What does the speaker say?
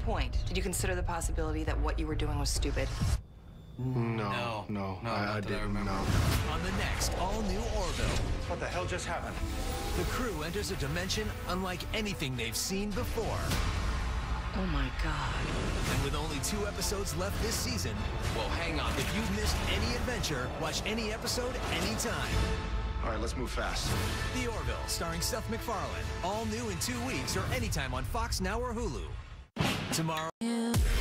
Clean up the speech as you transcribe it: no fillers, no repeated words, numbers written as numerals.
point, did you consider the possibility that what you were doing was stupid? No, I didn't know. On the next all-new Orville, What the hell just happened? the crew enters a dimension unlike anything they've seen before. Oh my God. And with only 2 episodes left this season, well, hang on. If you've missed any adventure, watch any episode anytime. All right, let's move fast. The Orville, starring Seth MacFarlane. All new in 2 weeks or anytime on Fox Now or Hulu. Tomorrow.